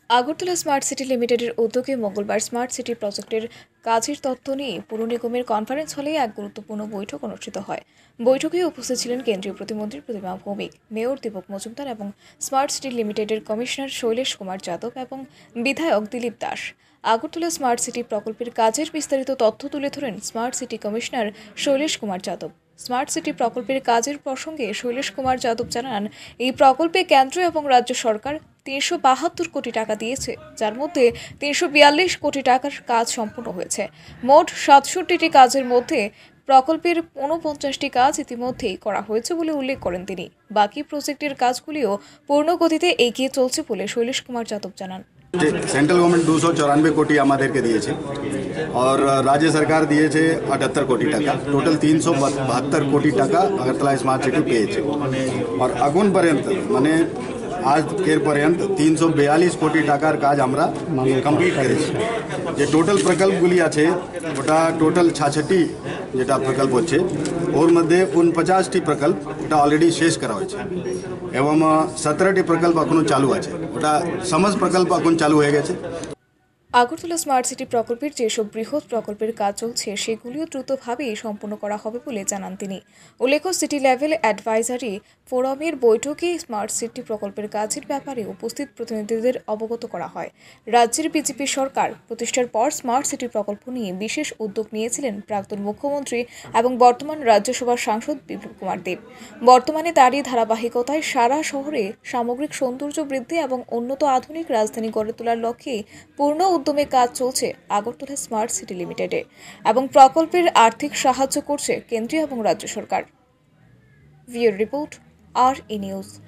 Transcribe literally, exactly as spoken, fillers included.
Agartala smart city লিমিটেডের উদ্যোগে মঙ্গলবার স্মার্ট সিটি প্রজেক্টের কাজের তথ্য নিয়ে পুর নিগমের কনফারেন্স হলে এক গুরুত্বপূর্ণ বৈঠক অনুষ্ঠিত হয়। বৈঠকে উপস্থিত ছিলেন কেন্দ্রীয় প্রতিমন্ত্রী প্রতিমা ভৌমিক, মেয়র দীপক মজুমদার এবং স্মার্ট সিটি লিমিটেডের কমিশনার শৈলেশ কুমার যাদব এবং বিধায়ক দিলীপ দাস। আগরতলা স্মার্ট সিটি প্রকল্পের কাজের বিস্তারিত তথ্য তুলে ধরেন smart city commissioner Shailesh Kumar Yadav. Smart city প্রকল্পের কাজের প্রসঙ্গে শৈলেশ কুমার যাদব জানান, এই প্রকল্পে কেন্দ্র এবং রাজ্য সরকার তিনশো বাহাত্তর কোটি টাকা দিয়েছে, যার মধ্যে তিনশো বিয়াল্লিশ কোটি টাকার কাজ সম্পূর্ণ হয়েছে। মোট সাতষট্টিটি কাজের মধ্যে প্রকল্পের ঊনপঞ্চাশটি কাজ ইতিমধ্যেই করা হয়েছে বলে উল্লেখ করেন তিনি। বাকি প্রজেক্টের কাজগুলিও পূর্ণ গতিতে এগিয়ে চলছে বলে শৈলেশ কুমার যাদব জানান। सेंट्रल गवर्नमेंट दो सौ चौरानवे कोटी আমাদেরকে দিয়েছে और राज्य सरकार দিয়েছে अठहत्तर कोटी টাকা, টোটাল तीन सौ बहत्तर कोटी টাকা আগরতলা স্মার্ট সিটি পেয়েছে। और এখন পর্যন্ত মানে আজকের পর্যন্ত तीन सौ बयालीस কোটি টাকার কাজ আমরা কমপ্লিট করেছি। যে টোটাল প্রকল্পগুলি আছে ওটা টোটাল ছাষট্টি যেটা প্রকল্প হচ্ছে ওর মধ্যে উনপচাশটি প্রকল্প ওটা অলরেডি শেষ করা হয়েছে এবং সতেরোটি প্রকল্প এখনো চালু আছে। ওটা সমস্ত প্রকল্প এখন চালু হয়ে গেছে। আগরতলা স্মার্ট সিটি প্রকল্পের যেসব বৃহৎ প্রকল্পের কাজ চলছে সেগুলিও দ্রুতভাবেই সম্পন্ন করা হবে বলে জানান তিনি। উল্লেখ্য, সিটি লেভেল অ্যাডভাইজারি ফোরামের বৈঠকে স্মার্ট সিটি প্রকল্পের কাজের ব্যাপারে উপস্থিত প্রতিনিধিদের অবগত করা হয়। রাজ্যের বিজেপি সরকার প্রতিষ্ঠার পর স্মার্ট সিটি প্রকল্প নিয়ে বিশেষ উদ্যোগ নিয়েছিলেন প্রাক্তন মুখ্যমন্ত্রী এবং বর্তমান রাজ্যসভার সাংসদ বিপ্লব কুমার দেব। বর্তমানে তারই ধারাবাহিকতায় সারা শহরে সামগ্রিক সৌন্দর্য বৃদ্ধি এবং উন্নত আধুনিক রাজধানী গড়ে তোলার লক্ষ্যে পূর্ণ উদ্যমে কাজ চলছে আগরতলা স্মার্ট সিটি লিমিটেডে এবং প্রকল্পের আর্থিক সাহায্য করছে কেন্দ্রীয় এবং রাজ্য সরকার। ভিউর রিপোর্ট, আর ই নিউজ।